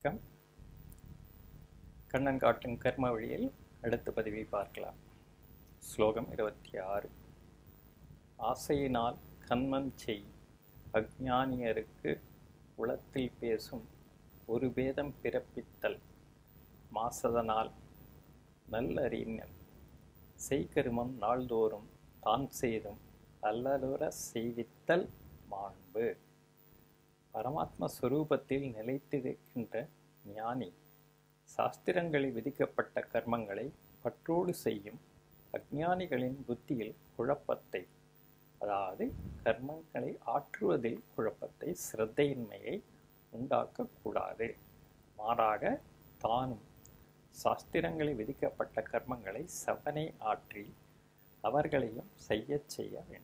வணக்கம். கண்ணன் காட்டும் கர்ம வழியில் அடுத்த பதிவை பார்க்கலாம். ஸ்லோகம் 26. ஆசையினால் கன்மம் செய் அஞ்ஞானியருக்கு உளத்தில் பேசும் ஒரு பேதம் பிறப்பித்தல் மாசதனால் நல்லறிஞன் செய்கருமம் நாள்தோறும் தான் செய்தும் அல்லலுற செய்வித்தல் மாண்பு. பரமாத்ம ஸ்வரூபத்தில் நிலைத்திருக்கின்ற ஞானி சாஸ்திரங்களில் விதிக்கப்பட்ட கர்மங்களை பற்றோடு செய்யும் அஞ்ஞானிகளின் புத்தியில் குழப்பத்தை, அதாவது கர்மங்களை ஆற்றுவதில் குழப்பத்தை, சிரத்தையின்மையை உண்டாக்கக்கூடாது. மாறாக தானும் சாஸ்திரங்களில் விதிக்கப்பட்ட கர்மங்களை செவனை ஆற்றி அவர்களையும் செய்ய வேண்டும்.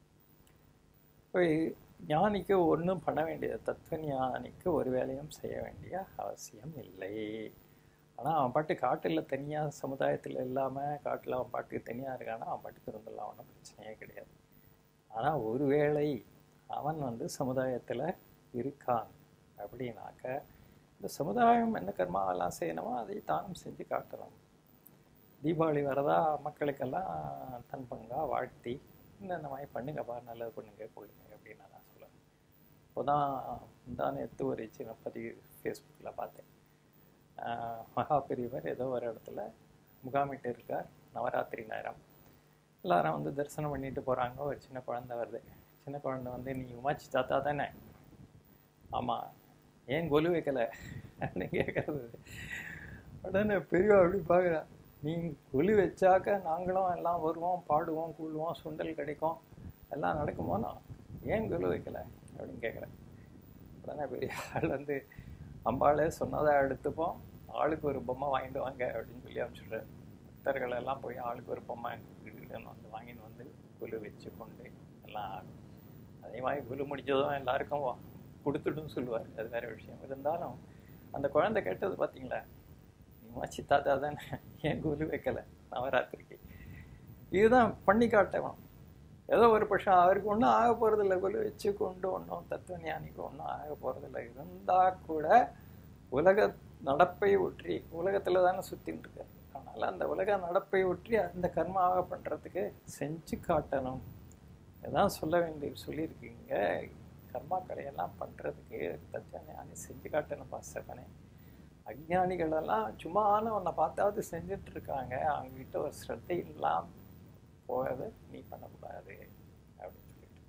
ஞானிக்கு ஒன்றும் பண்ண வேண்டியது, தத்துவ ஞானிக்கு ஒரு வேலையும் செய்ய வேண்டிய அவசியம் இல்லை. ஆனால் அவன் பாட்டு காட்டில் தனியாக சமுதாயத்தில் இல்லாமல் காட்டில் அவன் பாட்டுக்கு தனியாக இருக்கானா அவன் பாட்டுக்கு இருந்துடலாம், ஒன்றும் பிரச்சனையே கிடையாது. ஆனால் ஒருவேளை அவன் சமுதாயத்தில் இருக்கான் அப்படின்னாக்க இந்த சமுதாயம் என்ன கர்மாவெல்லாம் செய்யணுமோ அதை தானும் செஞ்சு காட்டணும். தீபாவளி வரதா மக்களுக்கெல்லாம் தன் பங்காக வாழ்த்தி இந்த மாதிரி பண்ணுங்கப்பா, நல்லது பண்ணுங்க கொள்ளுங்க அப்படின்னு நான் சொல்லுவேன். இப்போ தான் நேற்று ஒரு சின்ன பதிவு ஃபேஸ்புக்கில் பார்த்தேன். மகா பெரியவர் ஏதோ ஒரு இடத்துல முகாமிட்டு இருக்கார். நவராத்திரி நேரம் எல்லாரும் தரிசனம் பண்ணிட்டு போகிறாங்க. ஒரு சின்ன குழந்தை வருது. சின்ன குழந்தை நீ உமாச்சி தாத்தா தானே? ஆமாம். ஏன் கொலு வைக்கலை அப்படின்னு கேட்கறது. உடனே பெரியவா அப்படி பார்க்குறா, நீ கொலு வச்சாக்க நாங்களும் எல்லாம் வருவோம், பாடுவோம், கூழுவோம், சுண்டல் கிடைக்கும், எல்லாம் நடக்குமோனா ஏன் கொலு வைக்கலை அப்படின்னு கேட்குறேன். உடனே பெரிய ஆள் அம்பாளே சொன்னதை எடுத்துப்போம், ஆளுக்கு ஒரு பொம்மை வாங்கிட்டு வாங்க அப்படின்னு சொல்லி அனுப்பிச்சுட்றாரு. பக்தர்கள் எல்லாம் போய் ஆளுக்கு ஒரு பொம்மை வாங்கிட்டு கொலு வச்சு கொண்டு எல்லாம் ஆடும். அதே மாதிரி கொலு முடிச்சதும் எல்லாருக்கும் கொடுத்துட்டுன்னு சொல்லுவார். அது வேற விஷயம். இருந்தாலும் அந்த குழந்தை கேட்டது பார்த்தீங்களா, நீமாச்சி தாத்தா தானே, ஏன் கொலு வைக்கலை நவராத்திரிக்கு? இதுதான் பண்ணி காட்டணும். ஏதோ ஒரு பட்சம் அவருக்கு ஒன்றும் ஆக போகிறதில்ல, கொலு வச்சு கொண்டு ஒன்றும் தத்துவ ஞானிக்கு ஒன்றும் ஆக போகிறதில்ல. இருந்தால் கூட உலக நடப்பை ஒற்றி உலகத்தில் தானே சுற்றின்னு இருக்காரு. அதனால் அந்த உலக நடப்பை ஒற்றி அந்த கர்மாவை பண்ணுறதுக்கு செஞ்சு காட்டணும். இதான் சொல்ல சொல்லியிருக்கீங்க. கர்மாக்களை எல்லாம் பண்ணுறதுக்கு தத்துவ ஞானி செஞ்சு காட்டணும் பாசப்பனே. அஞ்ஞானிகளெல்லாம் சும்மான உன்னை பார்த்தாவது செஞ்சுட்டு இருக்காங்க, அவங்ககிட்ட ஒரு ஸ்ரத்தை இல்லாமல் போகாது, நீ பண்ணக்கூடாது அப்படின்னு சொல்லிட்டு.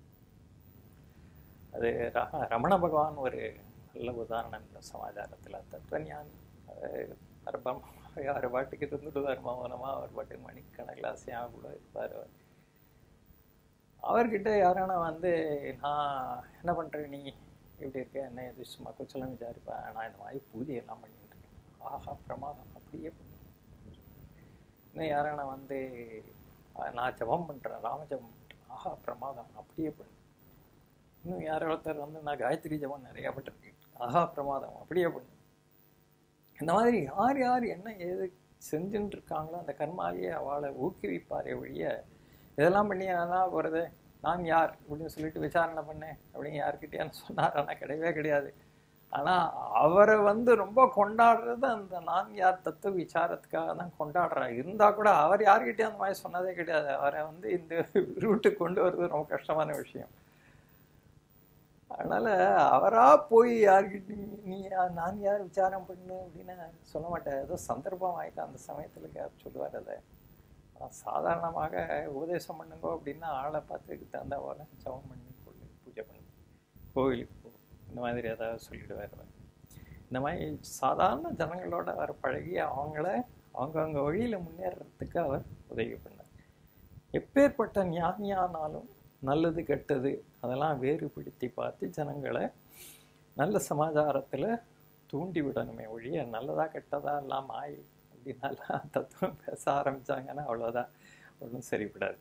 அது ரமண பகவான் ஒரு நல்ல உதாரணம் இந்த சமாச்சாரத்தில். தத்துவஞானி அர்ப்பம் யார் பாட்டுக்கு இருந்துட்டு மௌனமாக அவர் பாட்டுக்கு மணிக்கணக்கில் அசையாக கூட இருப்பார். அவர்கிட்ட யாரானா நான் என்ன பண்ணுறேன், நீ இப்படி இருக்க, என்ன எது சும்மா கொஞ்சம் விசாரிப்பேன், நான் இந்த மாதிரி பூஜையெல்லாம் பண்ணிட்டு இருக்கேன், ஆஹா பிரமாதம் அப்படியே பண்ணு. இன்னும் யாரானா நான் ஜபம் பண்ணுறேன், ராமஜபம் பண்ணுறேன், ஆஹா பிரமாதம் அப்படியே பண்ணு. இன்னும் யாரோ ஒருத்தர் நான் காயத்ரி ஜபம் நிறையா பண்ணிருக்கேன், ஆஹா பிரமாதம் அப்படியே பண்ணு. இந்த மாதிரி யார் யார் என்ன ஏது செஞ்சுட்டு இருக்காங்களோ அந்த கர்மாலேயே அவளை ஊக்குவிப்பாரே ஒழிய இதெல்லாம் பண்ணி நான் போகிறது நான் யார் அப்படின்னு சொல்லிட்டு விசாரணை பண்ணேன் அப்படின்னு யார்கிட்டயான்னு சொன்னார். ஆனால் கிடையவே கிடையாது. ஆனால் அவரை ரொம்ப கொண்டாடுறது அந்த நான் யார் தத்துவ விசாரத்துக்காக தான் கொண்டாடுறாரு. இருந்தால் கூட அவர் யார்கிட்டயும் அந்த மாதிரி சொன்னதே கிடையாது. அவரை இந்த ரூட்டுக்கு கொண்டு வர்றது ரொம்ப கஷ்டமான விஷயம். அதனால் அவராக போய் யார்கிட்ட நீ நான் யார் விசாரம் பண்ணு அப்படின்னு சொல்ல மாட்டேன். ஏதோ சந்தர்ப்பம் ஆகிட்டு அந்த சமயத்தில் யார் சொல்லுவார். அதை சாதாரணமாக உபதேசம் பண்ணுங்க அப்படின்னா ஆளை பார்த்துக்கு தகுந்த போல ஜபம் பண்ணி கொள்ளு, பூஜை பண்ணு, கோவிலுக்கு போ, இந்த மாதிரி ஏதாவது சொல்லிடுவார். இந்த மாதிரி சாதாரண ஜனங்களோட அவர் பழகி அவங்கவுங்க வழியில் முன்னேறதுக்கு அவர் உதவி பண்ணார். எப்பேற்பட்ட ஞானியானாலும் நல்லது கெட்டது அதெல்லாம் வேறுபடுத்தி பார்த்து ஜனங்களை நல்ல சமாச்சாரத்தில் தூண்டி விடணுமே ஒழிய நல்லதா கெட்டதா எல்லாம் மாய் அப்படின்னாலாம் தத்துவம் பேச ஆரம்பித்தாங்கன்னா அவ்வளோதான், ஒன்றும் சரிப்படாது.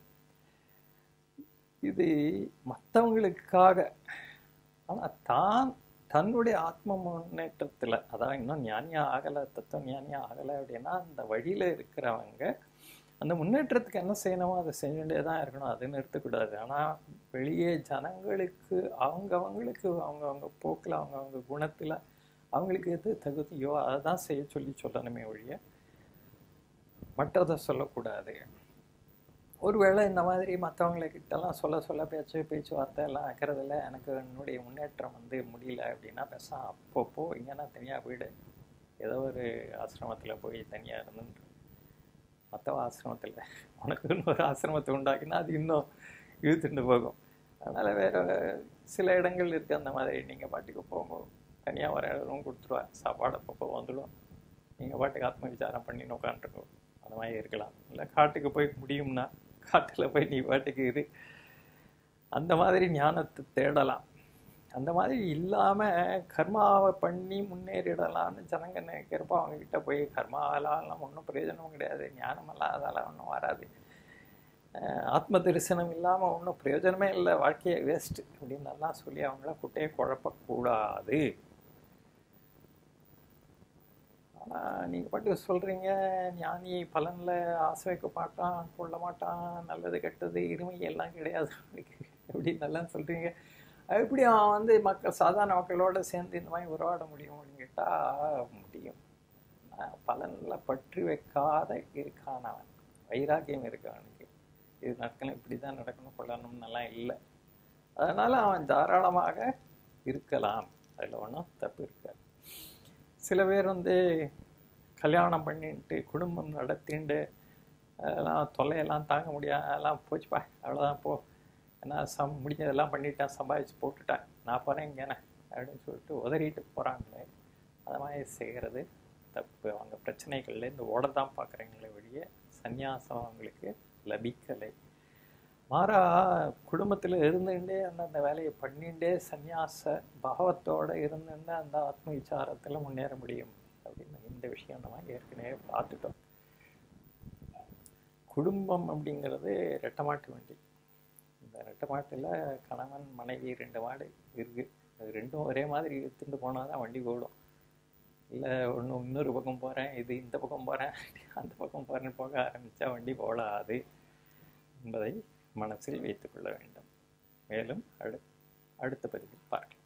இது மற்றவங்களுக்காக. ஆனால் தன்னுடைய ஆத்ம முன்னேற்றத்தில், அதான் இன்னும் ஞானியாக ஆகலை, தத்துவ ஞானியாக ஆகலை அப்படின்னா அந்த வழியில் இருக்கிறவங்க அந்த முன்னேற்றத்துக்கு என்ன செய்யணுமோ அதை செஞ்சுட்டே தான் இருக்கணும், அதை நிறுத்தக்கூடாது. ஆனால் வெளியே ஜனங்களுக்கு அவங்கவுங்களுக்கு அவங்கவுங்க போக்கில் அவங்கவுங்க குணத்தில் அவங்களுக்கு எது தகுதியோ அதை தான் செய்ய சொல்லணுமே ஒழிய மற்றதை சொல்லக்கூடாது. ஒருவேளை இந்த மாதிரி மற்றவங்கக்கிட்டலாம் சொல்ல பேச்சுவார்த்தை எல்லாம் வைக்கிறதில்ல, எனக்கு என்னுடைய முன்னேற்றம் முடியல அப்படின்னா அப்பப்போ இங்கன்னா தனியாக வீடு ஏதோ ஒரு ஆசிரமத்தில் போய் தனியாக இருந்துட்டு, மற்ற ஆசிரமத்தில் உனக்குன்னு ஒரு ஆசிரமத்தை உண்டாக்கினா அது இன்னும் இழுத்துட்டு போகும். அதனால் வேறு சில இடங்கள் இருக்குது அந்த மாதிரி. நீங்கள் பாட்டுக்கு போகும்போது தனியாக வர இடமும் கொடுத்துருவா, சாப்பாடு அப்பப்போ வந்துடும், நீங்கள் பாட்டுக்கு ஆத்ம விசாரம் பண்ணி உட்காந்துருக்கோம். அந்த மாதிரி இருக்கலாம். இல்லை காட்டுக்கு போய் முடியும்னா காட்டில் போய் நீ பாட்டுக்கு இரு, அந்த மாதிரி ஞானத்தை தேடலாம். அந்த மாதிரி இல்லாமல் கர்மாவை பண்ணி முன்னேறிடலான்னு ஜனங்க நினைக்கிறப்போ அவங்கக்கிட்ட போய் கர்மாவெல்லாம் ஒன்றும் பிரயோஜனமும் கிடையாது, ஞானமெல்லாம் அதெல்லாம் ஒன்றும் வராது, ஆத்ம தரிசனம் இல்லாமல் ஒன்றும் பிரயோஜனமே இல்லை, வாழ்க்கையை வேஸ்ட்டு அப்படின்னெல்லாம் சொல்லி அவங்கள குட்டையை குழப்பக்கூடாது. ஆனால் நீங்கள் பாட்டு சொல்கிறீங்க, ஞானி பலனில் ஆசை வைக்க மாட்டான், கொள்ள மாட்டான், நல்லது கெட்டது இருமை எல்லாம் கிடையாது அப்படின்னு எல்லாம் சொல்கிறீங்க. எப்படி அவன் சாதாரண மக்களோடு சேர்ந்து இந்த மாதிரி உறவாட முடியும் அப்படின்னு கேட்டால் முடியும். பலனில் பற்றி வைக்காத இருக்கான் அவன், வைராக்கியம் இருக்கு அவனுக்கு, இது நடக்கணும், இப்படி தான் நடக்கணும், கொள்ளணும்னெல்லாம் இல்லை. அதனால் அவன் தாராளமாக இருக்கலாம், அதில் ஒன்றும் தப்பு இருக்காது. சில பேர் கல்யாணம் பண்ணிட்டு குடும்பம் நடத்திண்டு அதெல்லாம் தொல்லையெல்லாம் தாங்க முடியாது, அதெல்லாம் போச்சுப்பா அவ்வளோதான் போ, ஏன்னா முடிஞ்சதெல்லாம் பண்ணிட்டேன், சம்பாதிச்சு போட்டுட்டேன், நான் போகிறேன் இங்கேண்ணே அப்படின்னு சொல்லிட்டு உதறிட்டு போகிறாங்களே, அது மாதிரி செய்கிறது தப்பு. அவங்க பிரச்சனைகள்லேருந்து ஓட தான் பார்க்குறீங்களே ஒழிய சந்நியாசம் அவங்களுக்கு லபிக்கலை. மாறா குடும்பத்தில் இருந்துகிட்டே அந்த வேலையை பண்ணிகிட்டே சந்நியாச பாவத்தோடு இருந்துட்டு அந்த ஆத்ம விசாரத்தில் முன்னேற முடியும் அப்படின்னு இந்த விஷயம் நம்ம ஏற்கனவே பார்த்துட்டோம். குடும்பம் அப்படிங்கிறது ரெட்டமாட்டு வண்டி. இந்த ரெட்டமாட்டில் கணவன் மனைவி 2 மாடு இருக்குது, அது ரெண்டும் ஒரே மாதிரி எடுத்துட்டு போனால் தான் வண்டி ஓடும். இல்லை இன்னொரு பக்கம் போகிறேன், இது இந்த பக்கம் போகிறேன், அந்த பக்கம் போகிறேன்னு போக ஆரம்பித்தா வண்டி ஓடாது என்பதை மனசில் வைத்துக்கொள்ள வேண்டும். மேலும் அடுத்த பதிவில் பார்க்கலாம்.